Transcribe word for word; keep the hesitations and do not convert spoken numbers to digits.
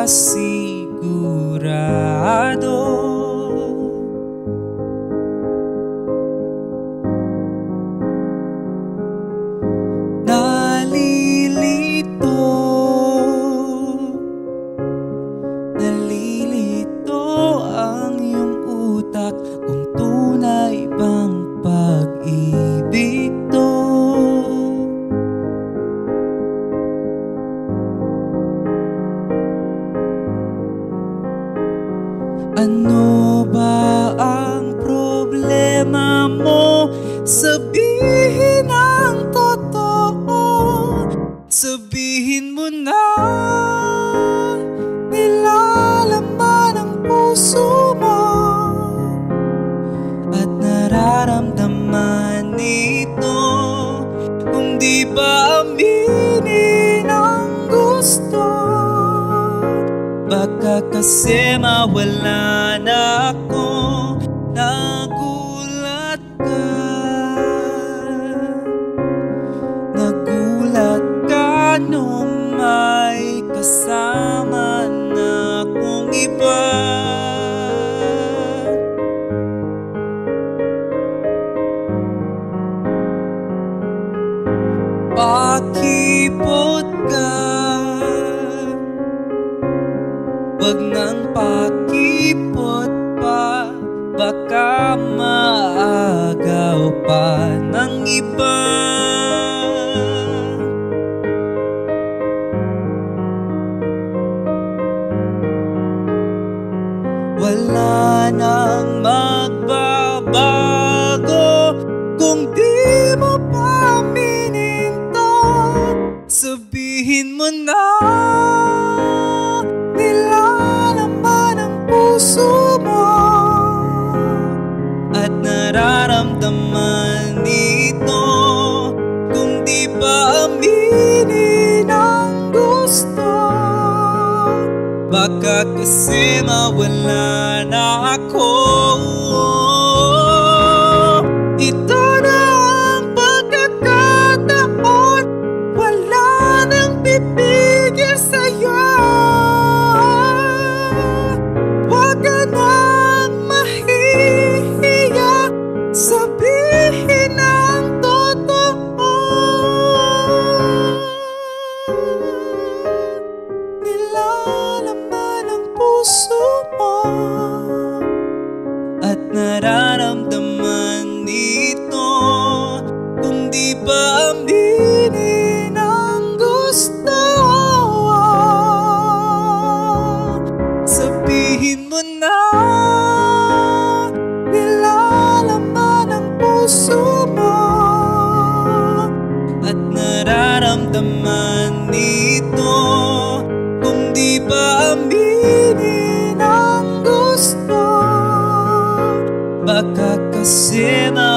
sigurado. Nalilito, nalilito ang iyong utak kung tunay bang pag-ibig to. Ano ba ang problema mo? Sabihin ang totoo. Sabihin mo na nilalaman ang puso mo at nararamdaman nito. Kung di ba aminin ang gusto, baka kasi mawala na ako. Nagulat ka, nagulat ka nung may kasama na akong iba. Pakipot ka, wag nang pakipot pa, baka maagaw pa ng iba. Wala nang magbabago kung di mo pa aminin to. Sabihin mo na nilalaman ang puso mo at nararamdaman nito. Kung di pa aminin ang gusto, baka kasi mawala na ako. Ito na ang pagkakataon, wala nang pipigil sa'yo. Huwag ka nang mahihiya, sabihin ang totoo. Nilalaman ang puso mo at nararamdaman nito. Kung di ba aminin ang gusto, sabihin mo na nilalaman ang puso mo at nararamdaman nito. Kung di ba aminin ang gusto, baka kasi na